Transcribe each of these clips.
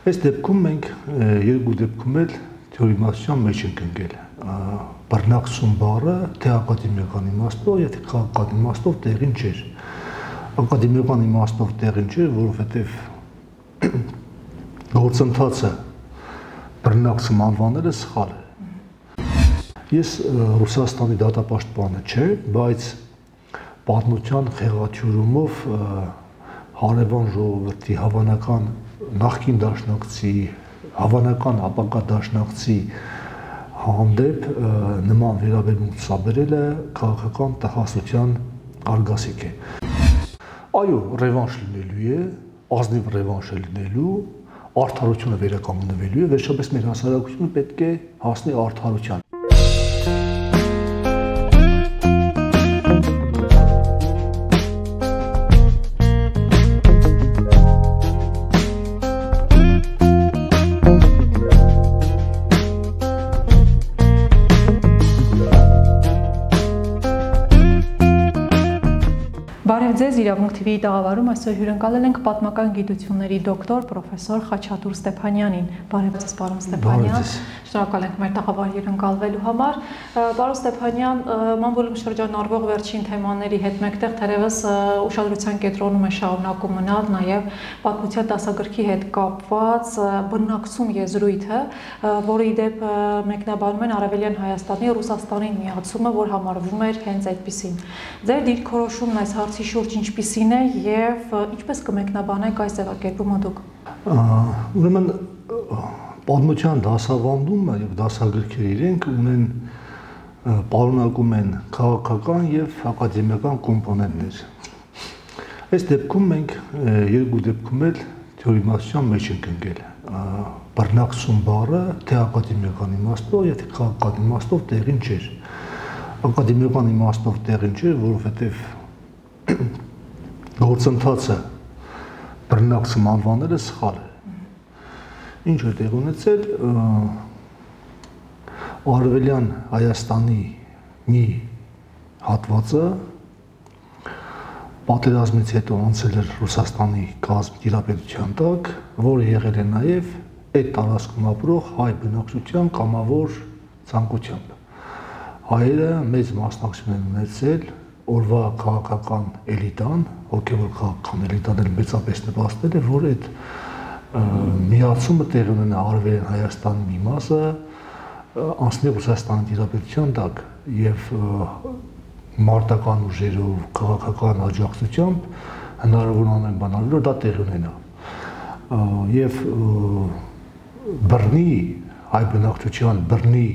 Այս դեպքում մենք երկու դեպքում էլ թեորեմացիան մեջ ենք ընկել։ Բռնակցում բառը թե ակադեմիական իմաստով, եթե քաղաքական իմաստով տեղին չէր։ Ակադեմիական իմաստով տեղին չէր, որովհետև գործընթացը բռնակցում անվանելը սխալ է։ Ես Ռուսաստանի դատապաշտպանը չէ, բայց պատմության խեղաթյուրումով հարևան ժողովրդի հավանական նախկին դաշնակցի, հավանական ապագա դաշնակցի հանդեպ նման վերաբերմունք ցուցաբերելը քաղաքական տխասության արգասիկ է։ Այո, ռևանշ լինելու է, ազնիվ ռևանշ է լինելու, արդարությունը վերականգնվելու է, վերջապես մեր հասարակությունը պետք է հասնի արդարության։ Բարև ձեզ, Իրավունք TV-ի տաղավարում այսօր հյուրընկալել ենք պատմական գիտությունների դոկտոր պրոֆեսոր Խաչատուր Ստեփանյանին։ Բարև ձեզ, պարոն Ստեփանյան։ Շնորհակալ ենք մեր տաղավար հյուրընկալվելու համար։ Պարոն Ստեփանյան, մանվորում շրջանառվող վերջին թեմաների հետ մեկտեղ թերևս ուշադրության կենտրոնում է շարունակում մնալ նաև պատմության դասագրքի հետ կապված բռնակցում եզրույթը, որը ի դեպ մեկնաբանում են Արևելյան Հայաստանի Ռուսաստանին միացումը, որ համարվում էր հենց այդպիսին։ Ձեր դիրքորոշումն այս հարցի շուրջ ինչպիսին է եւ ինչպես կմեկնաբանեք այս ձևակերպումը դուք։ Ուրեմն պատմության դասավանդումը եւ դասագրքերը իրենք ունեն պարունակում են քաղաքական եւ ակադեմիական կոմպոնենտներ։ Այս դեպքում մենք երկու դեպքում էլ թեորեմացիան մեջ ենք ընկել։ Բռնակցում բառը թե ակադեմիական իմաստով, եթե քաղաքական իմաստով տեղին չէր։ Ակադեմիական իմաստով տեղին չէր, որովհետև գործընթացը բռնակցում անվանելը սխալ է։ Ինչ է տեղ ունեցել Արևելյան Հայաստանի մի հատվածը պատերազմից հետո անցել էր Ռուսաստանի կազմ տիրապետության տակ, որը եղել է նաև այդ տարածքում ապրող հայ բնակչության կամավոր ցանկությամբ։ Հայերը մեծ մասնակցություն են ունեցել օրվա քաղաքական էլիտան, հոգևոր քաղաքական էլիտան էլ մեծապես նպաստել է, որ այդ միացումը տեղի ունենա Արևելյան Հայաստանի մի մասը անցնի Ռուսաստանի տիրապետության տակ եւ մարտական ուժերով, քաղաքական աջակցությամբ հնարավոր ամեն բան արել, որ դա տեղի ունենա։ Եվ բռնի հայ բնակչության բռնի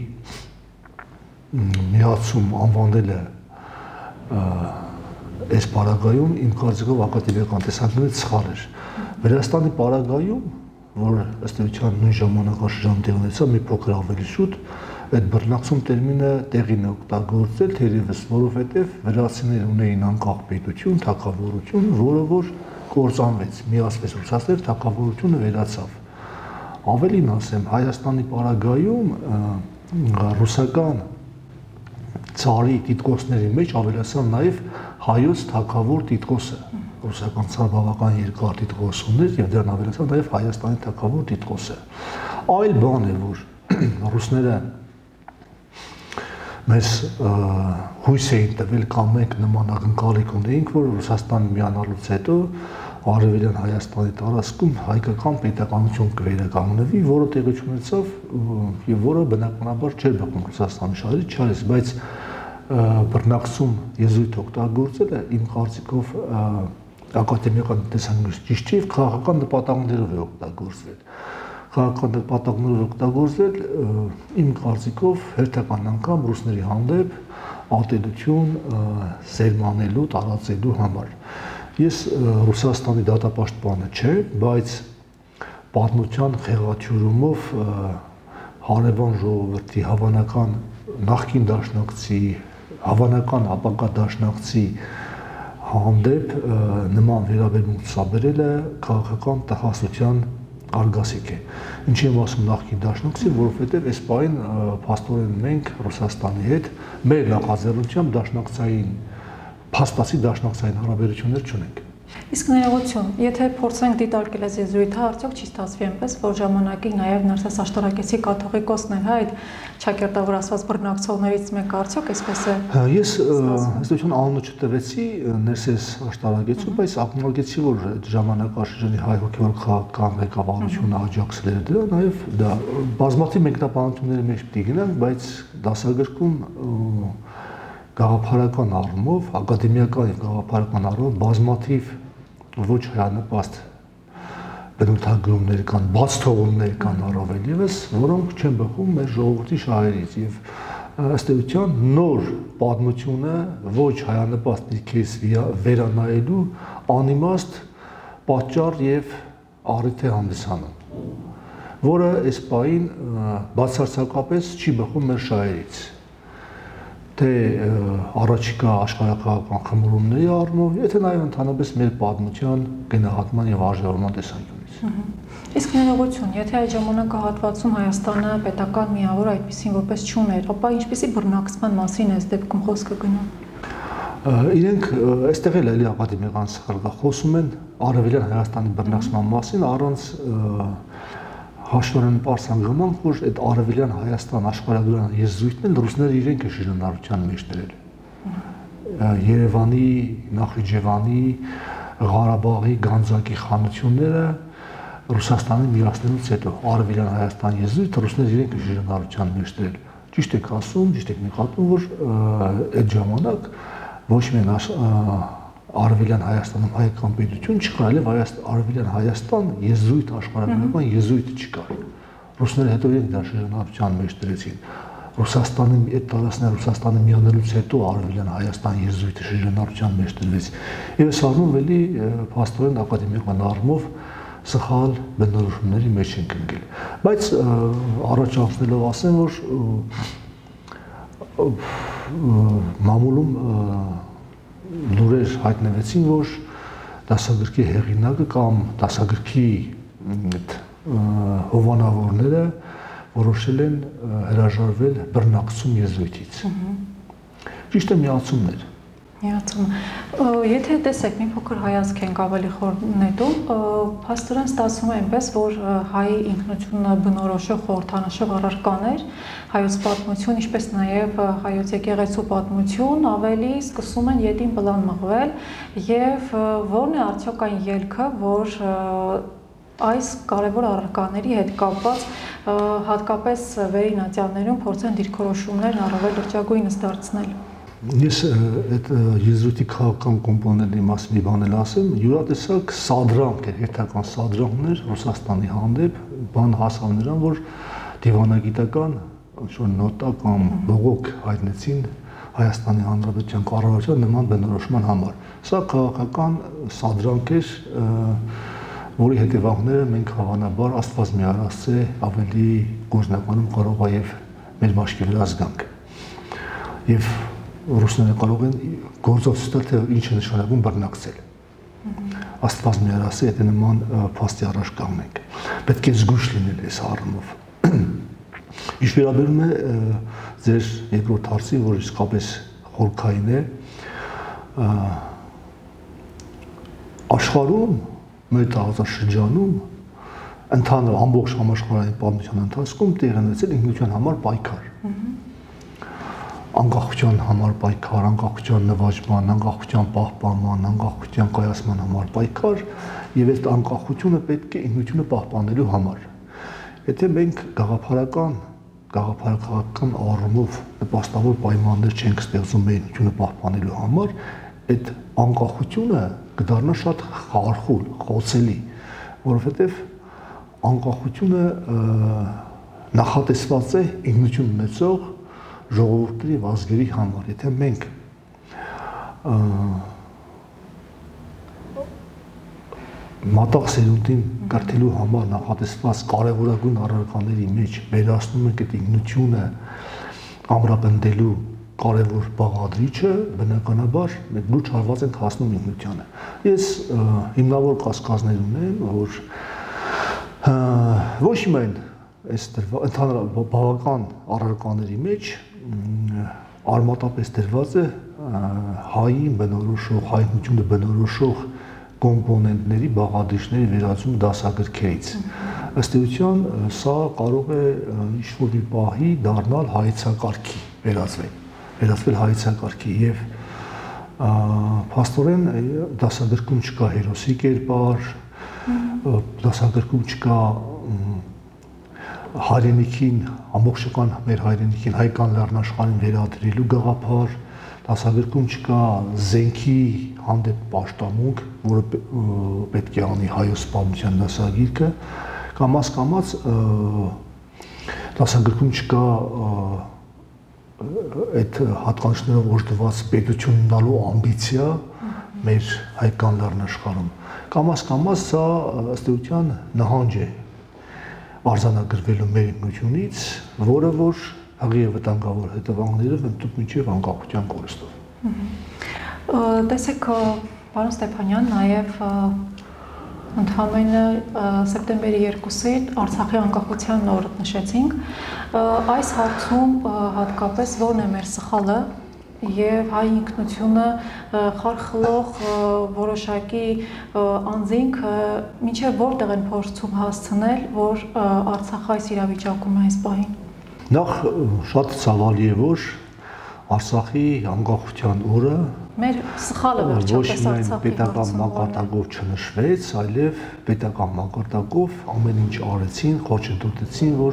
միացում անվանելը այս պարագայում իմ կարծիքով ակադեմիական տեսանկյունից սխալ էր։ Վրաստանի պարագայում, որ ըստ էության նույն ժամանակաշրջան տեղի ունեցավ, մի փոքր ավելի շուտ, այդ բռնակցում տերմինը տեղին է օգտագործել, թերևս որովհետև վրացիները ունեին անկախ պետություն, թագավորություն, որը որ կործանվեց, միացվեց Ռուսաստանի թագավորությունը վերացավ։ Ավելին ասեմ, Հայաստանի պարագայում ռուսական ցարի տիտղոսների մեջ ավելացավ նաև հայոց թագավոր տիտղոսը, ռուսական ցար բավական երկար տիտղոս ուներ եւ դրան ավելացավ նաև Հայաստանի թագավոր տիտղոսը։ Այլ բան է, որ ռուսները մեզ հույս էին տվել կամ մենք նման ակնկալիք ունեինք, որ Ռուսաստանը միանալուց հետո Արևելյան Հայաստանի տարածքում հայկական պետականություն կվերականգնվի, որը տեղի ունեցավ եւ որը բնականաբար չէր բխում Ռուսաստանի շահերից, չարես, բայց բռնակցում եզրույթ օգտագործելը իմ կարծիքով ակադեմիական տեսանկյունից ճիշտ չէ, քաղաքական նպատակներով է օգտագործվել։ Քաղաքական նպատակներով օգտագործել իմ կարծիքով հերթական անգամ ռուսների հանդեպ ատելություն սերմանելու, տարածելու համար։ Ես Ռուսաստանի դատապաշտպանը չէ, բայց պատմության խեղաթյուրումով հարևան ժողովրդի հավանական նախկին դաշնակցի, հավանական ապագա դաշնակցի հանդեպ նման վերաբերմունք ցուցաբերելը քաղաքական տխասության արգասիկ է։ Ինչի եմ ասում նախկին դաշնակցի, որովհետև այս պահին փաստորեն մենք Ռուսաստանի հետ մեր նախաձեռնությամբ դաշնակցային փաստացի դաշնակցային հարաբերություններ չունենք։ Իսկ ներողություն, եթե փորձենք դիտարկել այս եզրույթը, արդյոք չի ստացվի այնպես, որ ժամանակին նաև Ներսես Աշտարակեցի կաթողիկոսն էր, հա, այդ ճակերտավոր ասված բռնակցողներից մեկը, արդյոք այսպես է։ Ես ըստեյության անունը չտվեցի Ներսես Աշտարակեցու, բայց ակնարկեցի, որ այդ ժամանակաշրջանի հայ հոգևոր քաղաքական ղեկավարությունը աջակցել էր դրա, նաև դա բազմաթիվ մեկնաբանությունների մեջ պիտի գնանք, բայց դասագրքում գաղափարական առումով, ակադեմիական եւ գաղափարական առումով բազմաթիվ ոչ հայանպաստ բնութագրումներ կան, բաց թողումներ կան առավել եւս, որոնք չեն բխում մեր ժողովրդի շահերից եւ ըստ էության նոր պատմությունը ոչ հայանպաստ դիրքերից վերանայելու անիմաստ պատճառ եւ առիթ է հանդիսանում, որը այս պահին բացարձակապես չի բխում մեր շահերից։ Թե առաջիկա աշխարհակաղակական խմորումների առումով, եթե նաև ընդհանրապես մեր պատմության գնահատման եւ արժեվորման տեսանկյունից։ Իսկ ներողություն, եթե այդ ժամանակահատվածում Հայաստանը պետական միավոր այդպեսին որպես չուներ, ապա ինչպեսի բռնակցման մասին այս դեպքում խոսքը գնում։ Իրենք այստեղ էլ էլի ակադեմիական սխալը խոսում են Արևելյան Հայաստանի բռնակցման մասին առանց հաշվառան պարզանման, որ այդ Արևելյան Հայաստան աշխարհագրական եզրույթն էլ ռուսները իրենք է շրջանառության մեջ դրել։ Երևանի, Նախիջևանի, Ղարաբաղի, Գանձակի խանությունները Ռուսաստանի միացնելուց հետո Արևելյան Հայաստան եզրույթը ռուսները իրենք է շրջանառության մեջ դրել։ Ճիշտ եք ասում, ճիշտ եք նկատում, որ այդ ժամանակ ոչ միայն Արևելյան Հայաստանում հայկական պետություն չկար, այլև Արևելյան Հայաստան եզրույթ աշխարհագրական եզրույթը չկար։ Ռուսները հետո իրենք դա շրջանառության մեջ դրեցին։ Ռուսաստանի այդ տարածքները Ռուսաստանի միանալուց հետո Արևելյան Հայաստան եզրույթը շրջանառության մեջ դրվեց։ Եվ այս առումով էլի փաստորեն ակադեմիական առումով սխալ բնորոշումների մեջ ենք ընկել։ Բայց առաջ անցնելով ասեմ, որ մամուլում լուրեր հայտնվեցին, որ դասագրքի հեղինակը կամ դասագրքի հովանավորները որոշել են հրաժարվել բռնակցում եզրույթից։ Ճիշտ է, միացումներ։ Միացում։ Եթե տեսեք, մի փոքր հայացք ենք ավելի խոր նետում, փաստորեն ստացվում է այնպես, որ հայի ինքնությունը բնորոշող խորհրդանշող առարկաներ, հայոց պատմություն, ինչպես նաև հայոց եկեղեցու պատմություն ավելի սկսում են ետին պլան մղվել եւ որն է արդյոք այն ելքը, որ այս կարևոր առարկաների հետ կապված հատկապես վերին ատյաններում փորձեն դիրքորոշումներն առավել լրջագույնս դարձնել։ Ես այդ եզրույթի քաղաքական կոմպոնենտի մասին մի բան էլ ասեմ, յուրատեսակ սադրանք էր, հերթական սադրանքներ Ռուսաստանի հանդեպ, բան հասավ նրան, որ դիվանագիտական ինչ-որ նոտա կամ բողոք հայտնեցին Հայաստանի Հանրապետության կառավարության նման բնորոշման համար։ Սա քաղաքական սադրանք էր, որի հետևանքները մենք հավանաբար Աստված մի արասցե ավելի գործնականում կարող է եւ մեր մաշկի վրա զգանք։ Եվ ռուսները կարող են գործով ստել, թե ինչ է նշանակում բռնակցել։ Աստված մի արասցե, եթե նման փաստի առաջ կանգնենք։ Պետք է զգույշ լինել այս առումով։ Ինչ վերաբերում է ձեր երկրորդ հարցին, որ իսկապես խորքային է, աշխարհում մեր տարածաշրջանում ընդհանուր ամբողջ համաշխարհային պատմության ընթացքում տեղ ունեցել ինքնության համար պայքար։ Անկախության համար պայքար, անկախության նվաճման, անկախության պահպանման, անկախության կայացման համար պայքար, եւ այդ անկախությունը պետք է ինքնությունը պահպանելու համար։ Եթե մենք գաղափարական առումով նպաստավոր պայմաններ չենք ստեղծում մեր ինքնությունը պահպանելու համար, այդ անկախությունը կդառնա շատ խարխուլ, խոցելի, որովհետեւ անկախությունը նախատեսված է ինքնություն ունեցող ժողովուրդների ազգերի համար, եթե մենք մատաղ սերունդին կրթելու համար նախատեսված կարևորագույն առարկաների մեջ վերացնում ենք այդ ինքնությունը ամրապնդելու կարևոր բաղադրիչը, բնականաբար մենք լուրջ հարված ենք հասնում ինքնությանը։ Ես հիմնավոր կասկածներ ունեմ, որ ոչ միայն այս ընդհանուր բավական առարկաների մեջ արմատապես դրված է հայի բնորոշող, հայտնությունը բնորոշող կոմպոնենտների, բաղադրիչների վերածում դասագրքերից։ Ըստ էության սա կարող է ինչ-որ մի պահի դառնալ հայեցակարգի վերածվել հայեցակարգի եւ փաստորեն դասագրքում չկա հերոսի կերպար, դասագրքում չկա հայրենիքին, ամբողջական մեր հայրենիքին հայկական լեռնաշխարհին վերադրելու գաղափար, դասագրքում չկա զենքի հանդեպ պաշտամունք, որը պետք է անի հայոց պատմության դասագիրքը, կամաց դասագրքում չկա այդ հատկանիշներով օժտված պետություն ունենալու ամբիցիա մեր հայկական լեռնաշխարհում։ Կամաց սա ըստ էության նահանջ է արձանագրվելու մեր ինքնությունից, որը որ հղի է վտանգավոր հետևանքներով ընդդուք մինչև անկախության կորստով։ Տեսեք, պարոն Ստեփանյան, նաև ընդհանրապես սեպտեմբերի 2-ին Արցախի անկախության օրը նշեցինք, այս հարցում հատկապես ո՞րն է մեր սխալը եւ հայ ինքնությունը խարխլող որոշակի անձինք մինչև որտեղ են փորձում հասցնել, որ Արցախը այս իրավիճակում է այս պահին։ Նախ շատ ցավալի է, որ Արցախի անկախության օրը մեր սխալը վերջապես Արցախի պետական մակարդակով չնշվեց, այլև պետական մակարդակով ամեն ինչ արեցին, խոչընդոտեցին, որ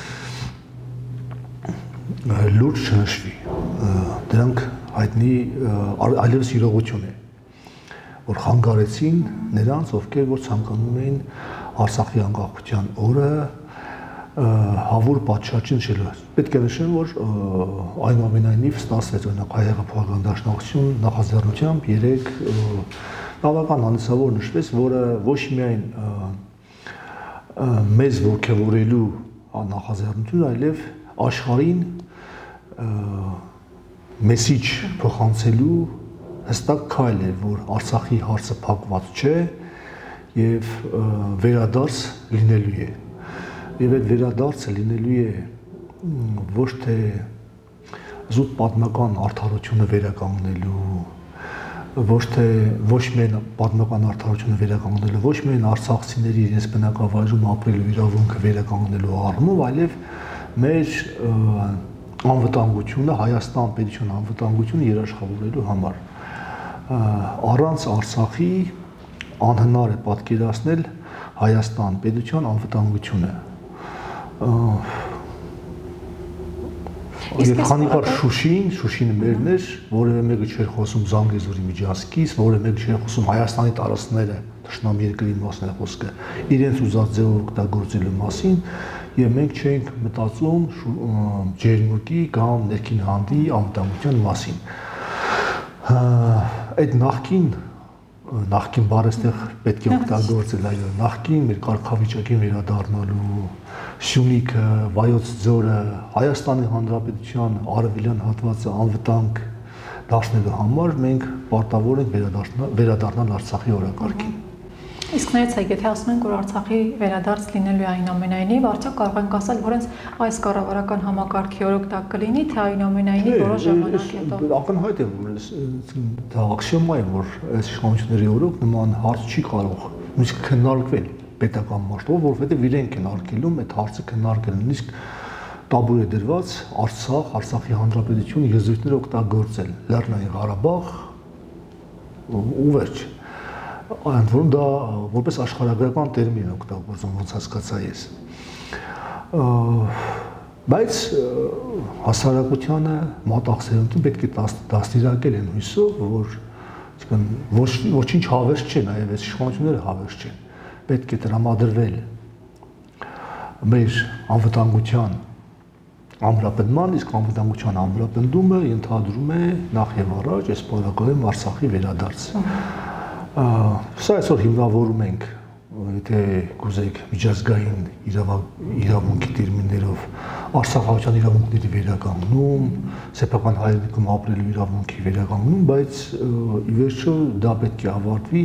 լուրջ չնշվի։ Դրանք հայտնի այլևս իրողություն է, որ խանգարեցին նրանց, ովքեր որ ցանկանում էին Արցախի անկախության օրը հավուր պատշաճ նշելու։ Պետք է նշեմ, որ այնուամենայնիվ ստացվեց օրինակ հայ հեղափոխական դաշնակցություն նախաձեռնությամբ 3 բավական անձնավոր նշվեց, որը ոչ միայն մեզ ողջևորելու նախաձեռնություն, այլև աշխարհին մեսիջ փոխանցելու հստակ քայլ է, որ Արցախի հարցը փակված չէ եւ վերադարձ լինելու է։ Եվ այդ վերադարձը լինելու է ոչ թե զուտ պատմական արդարությունը վերականգնելու, ոչ միայն պատմական արդարությունը վերականգնելու, ոչ միայն արցախցիների իրենց բնակավայրում ապրելու իրավունքը վերականգնելու առումով, այլև մեր անվտանգությունը, Հայաստան պետության անվտանգությունը երաշխավորելու համար։ Առանց Արցախի անհնար է պատկերացնել Հայաստան պետության անվտանգությունը։ Եվ քանի որ Շուշինը մերն էր, որևէ մեկը չէր խոսում Զանգեզուրի միջազգից, որևէ մեկը չէր խոսում Հայաստանի տարածքները, թշնամի երկրի մասն է խոսքը, իրենց ուզած ձևով օգտագործելու մասին, եւ մենք չենք մտածում ջերմուկի կամ ներքին հանդի անվտանգության մասին։ Այդ նախքին բառը այստեղ պետք է օգտագործել, այո, նախքին մեր կարգավիճակին վերադառնալու Սյունիքը, Վայոց ձորը, Հայաստանի Հանրապետության արևելյան հատվածը անվտանգ դարձնելու համար մենք պարտավոր ենք վերադառնալ Արցախի օրակարգին։ Իսկ ներեցեք, եթե ասում ենք, որ Արցախի վերադարձ լինելու է այնուամենայնիվ, արդյոք կարող ենք ասել, որ հենց այս կառավարական համակարգի օրոք դա կլինի, թե այնուամենայնիվ որոշ ժամանակ հետո։ Ակնհայտ է, որ դա աքսիոմա է, որ այս իշխանությունների օրոք նման հարց չի կարող նույնիսկ քննարկվել պետական մասշտաբով, որովհետև իրենք են արգելում այդ հարցը քննարկել, նույնիսկ տաբու է դրված Արցախի Հանրապետություն եզրույթներ օգտագործել, Լեռնային Ղարաբաղ ու վերջ։ Այնդ որում դա որպես աշխարհագրական տերմին է օգտագործում, ոնց հասկացա ես։ Բայց հասարակությանը մատաղսերունին պետք է դաստիարակել են հույսով, որ ոչինչ հավես չէ, նաև այս իշխանությունները հավես չեն։ Պետք է տրամադրվել մեր անվտանգության ամրապնդման, իսկ անվտանգության ամրապնդումը ենթադրում է նախ եւ առաջ այս պարագայում Արցախի վերադարձ։ Սա այսօր հիմնավորում ենք, եթե կուզեք միջազգային իրավունքի տերմիններով արցախահայության իրավունքների վերականգնում, սեփական հայրենիքում ապրելու իրավունքի վերականգնում, բայց ի վերջո դա պետք է ավարտվի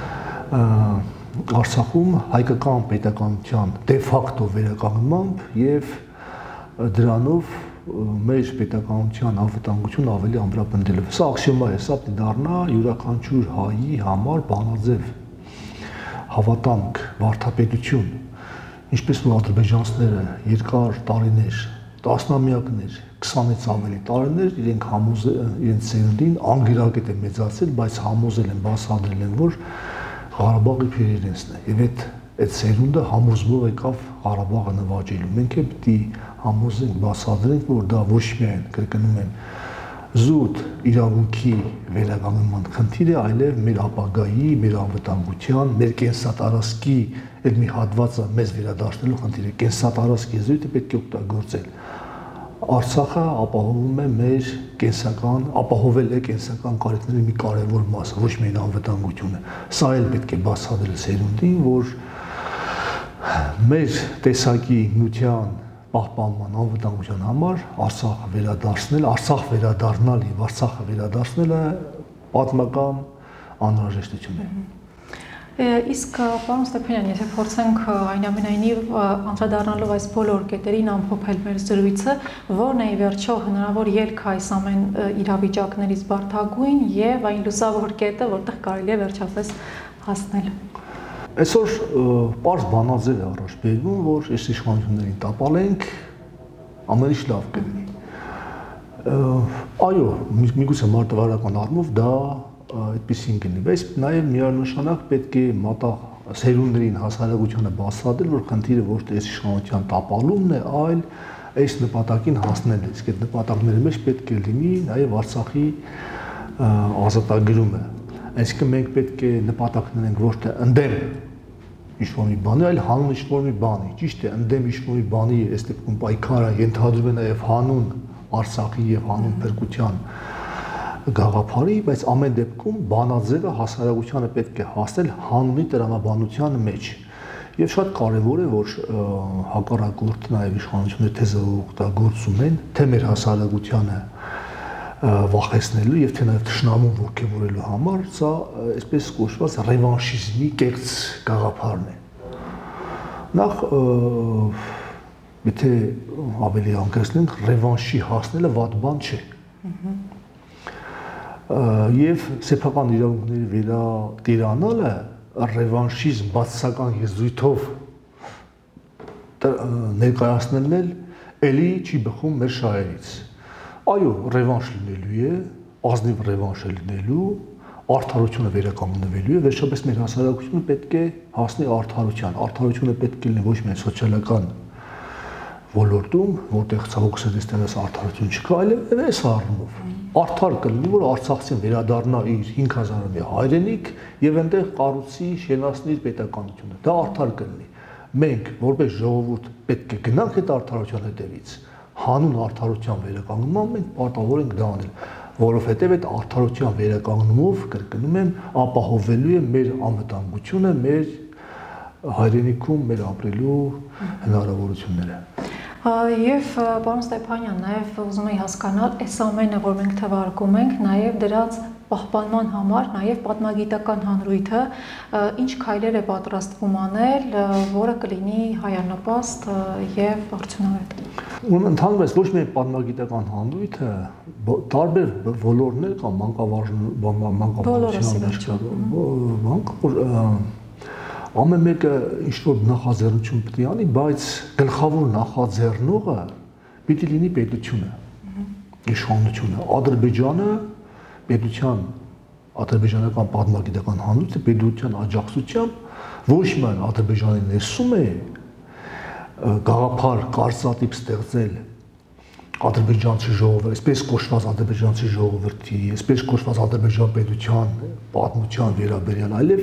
Արցախում հայկական պետականության դե ֆակտո վերականգնմամբ եւ դրանով մեր պետականության անվտանգությունը ավելի ամրապնդելով։ Սա աքսիոմա է, սա պիտի դառնա յուրաքանչյուր հայի համար բանաձև հավատամք, վարդապետություն, ինչպես որ ադրբեջանցիները երկար տարիներ, տասնամյակներ, 20-ից ավելի տարիներ իրենք իրենց սերունդին անգիրակետ է մեծացել, բայց համոզել են, բացատրել են, որ Ղարաբաղը իբր իրենցն է։ Եվ այդ սերունդը համոզվող եկավ Ղարաբաղը նվաճելու։ Մենք էլ պիտի համոզենք, բացատրենք, որ դա ոչ միայն կրկնում են զուտ իրավունքի վերականգնման խնդիր է, այլև մեր ապագայի, մեր անվտանգության, մեր կենսատարածքի այդ մի հատվածը մեզ վերադարձնելու խնդիր է։ Կենսատարածքի զույգը պետք է օգտագործել։ Արցախը ապահովում է մեր կենսական, ապահովել է կենսական կարիքների մի կարևոր մասը, ոչ միայն անվտանգությունը։ Սա էլ պետք է բացատրել սերունդին, որ մեր տեսակի նյութան պահպանման անվտանգության համար Արցախը վերադարձնել, Արցախ վերադառնալ եւ Արցախը վերադարձնելը պատմական անհրաժեշտություն է։ Իսկ պարոն Ստեփանյան, եթե փորձենք այնուամենայնիվ անդրադառնալով այս բոլոր կետերին ամփոփել մեր զրույցը, ո՞րն է ի վերջո հնարավոր ելք այս ամեն իրավիճակներից բարդագույն եւ այն լուսավոր կետը, որտեղ կարելի է վերջապես հասնել։ Այսօր պարզ բանաձև է առաջ բերվում, որ այս իշխանություններին տապալենք, ամեն ինչ լավ կլինի։ Այո, միգուցե մարտավարական առումով դա այդպեսին կլինի, բայց նաև միանշանակ պետք է մատաղ սերունդերին հասարակությանը բացատրել, որ խնդիրը ոչ թե այս իշխանության տապալումն է, այլ այս նպատակին հասնելն է։ Իսկ այդ նպատակների մեջ պետք է լինի նաև Արցախի ազատագրումը։ Այսինքն մենք պետք է նպատակներ ենք ոչ թե ընդդեմ ինչ-որ մի բանի, այլ հանուն ինչ-որ մի բանի։ Ճիշտ է, ընդդեմ ինչ-որ մի բանի, այս դեպքում պայքարը ենթադրում է նաև հանուն Արցախի եւ հանուն փրկության գաղափարի, բայց ամեն դեպքում բանաձևը հասարակությանը պետք է հասնել հանունի տրամաբանության մեջ։ Եվ շատ կարևոր է, որ հակառակորդ նաև իշխանությունները թեզը օգտագործում են, թե մեր հասարակությանը վախեցնելու եւ թե նաև թշնամուն ողջևորելու համար, սա այսպես կոչված ռևանշիզմի կեղծ գաղափարն է։ Նախ եթե ավելի անկեղծենք, ռևանշի հասնելը վատ բան չէ։ Եվ սեփական իրավունքների վերատիրանալը ռևանշիզմ բացասական եզրույթով ներկայացնելն էլ էլի չի բխում մեր շահերից։ Այո, ռևանշ լինելու է, ազնիվ ռևանշ է լինելու, արդարությունը վերականգնվելու է, վերջապես մեր հասարակությունը պետք է հասնի արդարության։ Արդարությունը պետք է լինի ոչ միայն սոցիալական ոլորտում, որտեղ ցավոք սրտից արդարություն չկա, այլև այս առումով արդար կլինի, որ Արցախցին վերադառնա իր 5000-ամյա հայրենիք եւ այնտեղ կառուցի, շենացնի իր պետականությունը։ Դա արդար կլինի։ Մենք որպես ժողովուրդ պետք է գնանք այդ արդարության հետևից։ Հանուն արդարության վերականգնման մենք պարտավոր ենք դա անել, որովհետեւ այդ արդարության վերականգնումով, կրկնում եմ, ապահովելու է մեր անվտանգությունը, մեր հայրենիքում մեր ապրելու հնարավորությունները։ Եվ պարոն Ստեփանյան, նաև ուզում եի հասկանալ, այս ամենը, որ մենք թվարկում ենք, նաև դրանց պահպանման համար, նաև պատմագիտական հանրույթը ինչ քայլեր է պատրաստվում անել, որը կլինի հայանպաստ եւ արդյունավետ։ Ուրեմն ընդհանրապես ոչ միայն պատմագիտական հանրույթը, տարբեր ոլորտներ կամ մանկավարժության ամեն մեկը ինչ-որ նախաձեռնություն պետք է անի, բայց գլխավոր նախաձեռնողը պիտի լինի պետությունը, իշխանությունը, Ադրբեջանը, պետության, ադրբեջանական պատմագիտական հանրույթը պետության աջակցությամբ ոչ միայն Ադրբեջանի ներսում է գաղափար կարծրատիպ ստեղծել ադրբեջանցի ժողովրդի, այսպես կոչված ադրբեջանցի ժողովրդի, այսպես կոչված ադրբեջան պետության պատմության վերաբերյալ, այլև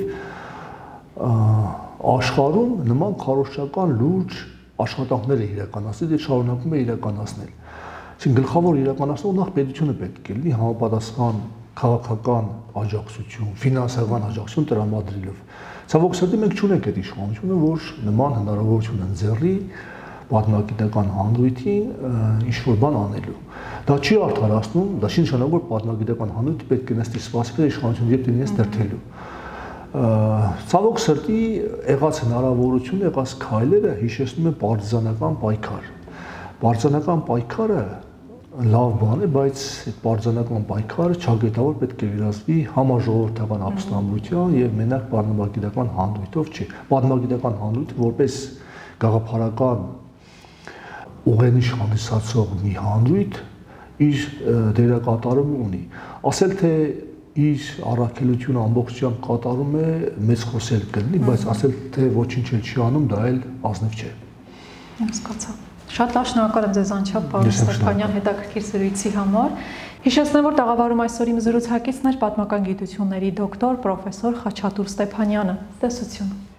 աշխարհում նման քարոզչական լուրջ աշխատանքներ է իրականացնել եւ շարունակում է իրականացնել։ Այսինքն գլխավոր իրականացնող նախ պետությունը պետք է լինի համապատասխան քաղաքական աջակցություն, ֆինանսական աջակցություն տրամադրելով։ Ցավոք սրտի մենք չունենք այդ իշխանությունը, որ նման հնարավորություն ընձեռի պատմագիտական հանրույթին ինչ-որ բան անելու։ Դա չի արդարացնում, դա չի նշանակում, որ պատմագիտական հանրույթը պետք է նստի սպասել իշխանությունը եւ դինես դրթելու։ Ցավոք սրտի եղած հնարավորություն, եղած քայլերը հիշեցնում են պարտիզանական պայքար։ Պարտիզանական պայքարը լավ բան է, բայց այդ պարզանական պայքարը չագետավոր պետք է վերածվի համաժողովրդական ապստամբության եւ մենակ պատմագիտական հանդույթով չի։ Պատմագիտական հանդույթը որպես գաղափարական ուղենիշ հանդիսացող մի հանդույթ իր դերակատարումը ունի։ Ասել թե իր առաքելությունը ամբողջությամբ կատարում է, մեծ խոսել կլինի, բայց ասել թե ոչինչ էլ չի անում, դա էլ ազնիվ չէ։ Հասկացա։ Շատ լավ, շնորհակալ եմ ձեզ անչափ պարոն Ստեփանյան հետաքրքիր զրույցի համար։ Հիշեցնեմ, որ տաղավարում այսօր իմ զրուցակիցն էր պատմական գիտությունների դոկտոր պրոֆեսոր Խաչատուր Ստեփանյանը։ Տեսություն։